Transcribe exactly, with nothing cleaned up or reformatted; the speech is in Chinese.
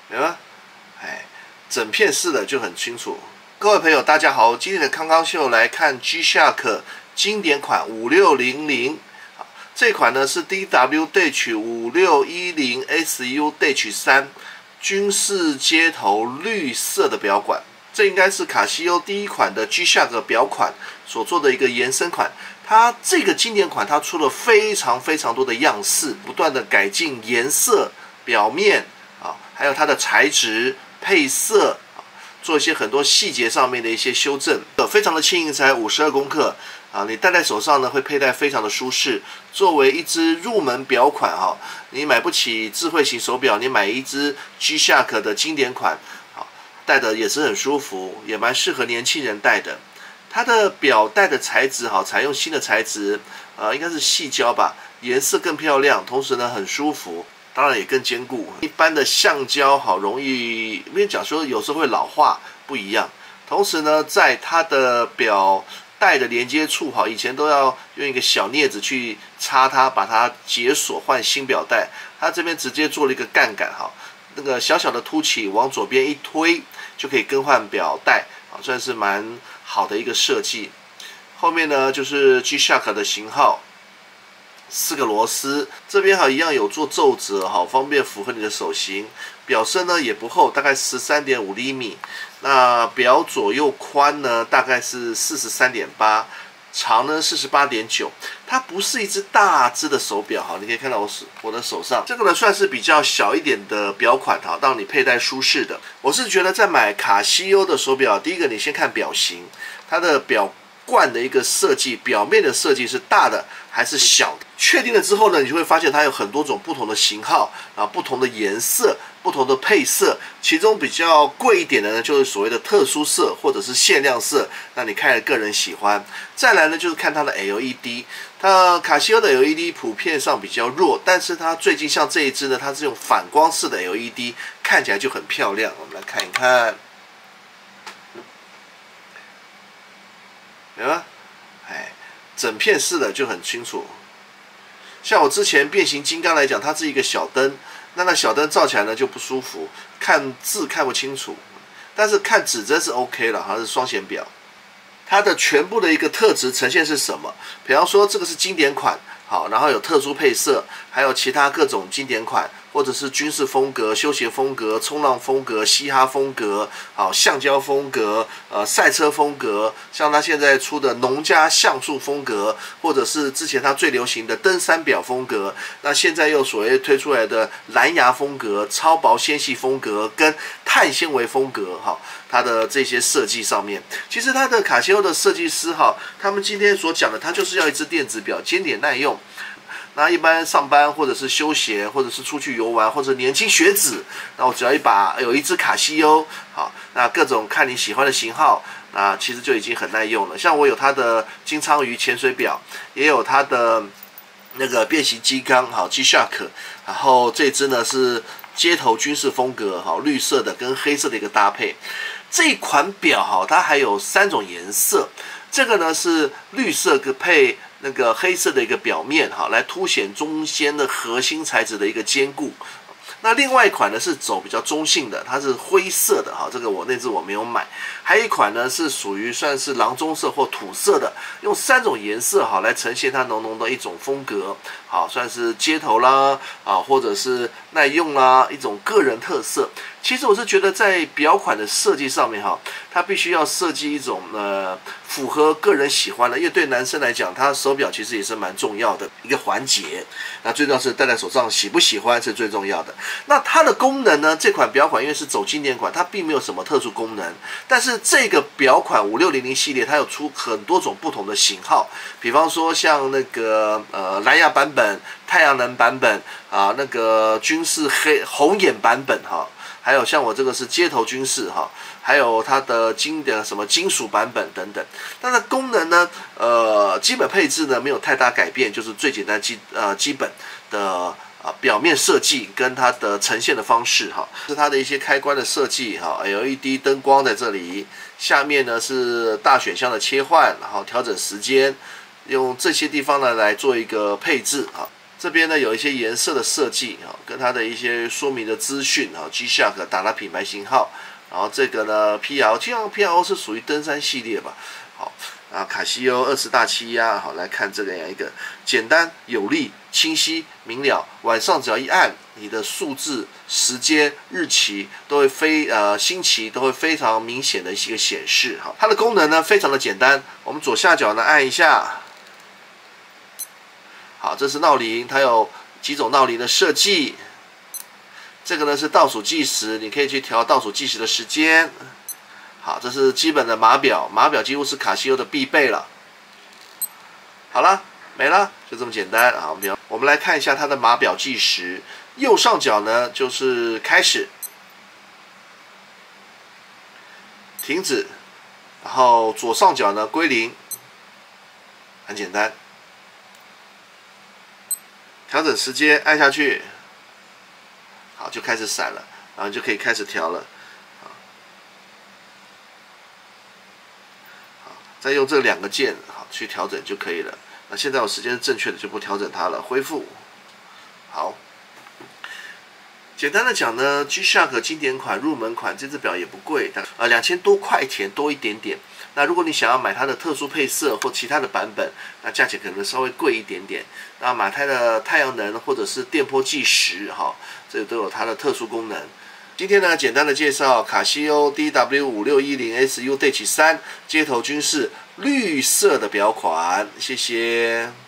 有吗？哎，整片式的就很清楚。各位朋友，大家好，今天的康康秀来看 G-Shock 经典款五六零零。这款呢是 D W-五六一零 S U 三 军事街头绿色的表管。这应该是卡西欧第一款的 G-Shock 表款所做的一个延伸款。它这个经典款，它出了非常非常多的样式，不断的改进颜色、表面啊，还有它的材质、配色。做一些很多细节上面的一些修正，非常的轻盈，才五十二公克啊！你戴在手上呢，会佩戴非常的舒适。作为一只入门表款哈，你买不起智慧型手表，你买一只 G-Shock 的经典款，好，戴的也是很舒服，也蛮适合年轻人戴的。它的表带的材质好，采用新的材质，呃，应该是细胶吧，颜色更漂亮，同时呢很舒服。当然也更坚固，一般的橡胶好容易，因为讲说有时候会老化，不一样。同时呢，在它的表带的连接处好，以前都要用一个小镊子去插它，把它解锁换新表带。它这边直接做了一个杠杆哈，那个小小的凸起往左边一推，就可以更换表带，啊，算是蛮好的一个设计。后面呢就是 G-Shock 的型号。四个螺丝，这边好一样有做皱褶，好方便符合你的手型。表身呢也不厚，大概十三点五厘米。那表左右宽呢大概是四十三点八，长呢四十八点九。它不是一只大只的手表，哈，你可以看到我手我的手上这个呢算是比较小一点的表款，哈，让你佩戴舒适的。我是觉得在买卡西欧的手表，第一个你先看表型，它的表冠的一个设计，表面的设计是大的还是小的？确定了之后呢，你就会发现它有很多种不同的型号，啊，不同的颜色，不同的配色。其中比较贵一点的呢，就是所谓的特殊色或者是限量色，那你看个人喜欢。再来呢，就是看它的 L E D， 它卡西欧的 L E D 普遍上比较弱，但是它最近像这一支呢，它是用反光式的 L E D， 看起来就很漂亮。我们来看一看。有吗？哎，整片式的就很清楚。像我之前变形金刚来讲，它是一个小灯，那那小灯照起来呢就不舒服，看字看不清楚。但是看指针是 OK 了，它是双显表。它的全部的一个特质呈现是什么？比方说这个是经典款，好，然后有特殊配色，还有其他各种经典款。或者是军事风格、休闲风格、冲浪风格、嘻哈风格，好，橡胶风格，呃，赛车风格，像它现在出的农家像素风格，或者是之前它最流行的登山表风格，那现在又所谓推出来的蓝牙风格、超薄纤细风格跟碳纤维风格，哈，它的这些设计上面，其实它的卡西欧的设计师哈，他们今天所讲的，它就是要一只电子表，经典耐用。那一般上班或者是休闲，或者是出去游玩，或者年轻学子，那我只要一把有一只卡西欧，好，那各种看你喜欢的型号，那其实就已经很耐用了。像我有它的金鲳鱼潜水表，也有它的那个变形金刚，好 G-Shock， 然后这只呢是街头军事风格，好，绿色的跟黑色的一个搭配。这款表哈，它还有三种颜色，这个呢是绿色配那个黑色的一个表面，哈，来凸显中间的核心材质的一个坚固。那另外一款呢是走比较中性的，它是灰色的，哈，这个我那只我没有买。还有一款呢是属于算是狼棕色或土色的，用三种颜色哈来呈现它浓浓的一种风格，好，算是街头啦，啊，或者是耐用啦，一种个人特色。其实我是觉得在表款的设计上面哈，它必须要设计一种呃符合个人喜欢的，因为对男生来讲，他手表其实也是蛮重要的一个环节。那最重要是戴在手上喜不喜欢是最重要的。那它的功能呢？这款表款因为是走经典款，它并没有什么特殊功能。但是这个表款五六零零系列，它有出很多种不同的型号，比方说像那个呃蓝牙版本、太阳能版本啊，那个军事黑红眼版本哈。还有像我这个是街头军事哈，还有它的经典什么金属版本等等。它的功能呢，呃，基本配置呢没有太大改变，就是最简单基呃基本的啊表面设计跟它的呈现的方式哈，是它的一些开关的设计哈 ，L E D 灯光在这里，下面呢是大选项的切换，然后调整时间，用这些地方呢来做一个配置啊。 这边呢有一些颜色的设计啊，跟它的一些说明的资讯啊 ，G-Shock 打它品牌型号。然后这个呢 ，P R O， 基本上 P R O 是属于登山系列吧。好，啊，卡西欧二十大气压，好来看这个样一个简单有力、清晰明了。晚上只要一按，你的数字、时间、日期都会非呃星期都会非常明显的一个显示。哈，它的功能呢非常的简单，我们左下角呢按一下，好，这是闹铃，它有几种闹铃的设计。这个呢是倒数计时，你可以去调倒数计时的时间。好，这是基本的码表，码表几乎是卡西欧的必备了。好了，没了，就这么简单啊！我们来看一下它的码表计时，右上角呢就是开始、停止，然后左上角呢归零，很简单。调整时间，按下去。好，就开始闪了，然后就可以开始调了。好，再用这两个键好去调整就可以了。那现在我时间是正确的，就不调整它了。恢复。好，简单的讲呢 ，G-Shock 经典款、入门款，这只表也不贵，呃两千多块钱多一点点。那如果你想要买它的特殊配色或其他的版本，那价钱可能稍微贵一点点。那买它的太阳能或者是电波计时，哈，这都有它的特殊功能。今天呢，简单的介绍卡西欧 D W 五六一零 S U Dash 三街头军事绿色的表款，谢谢。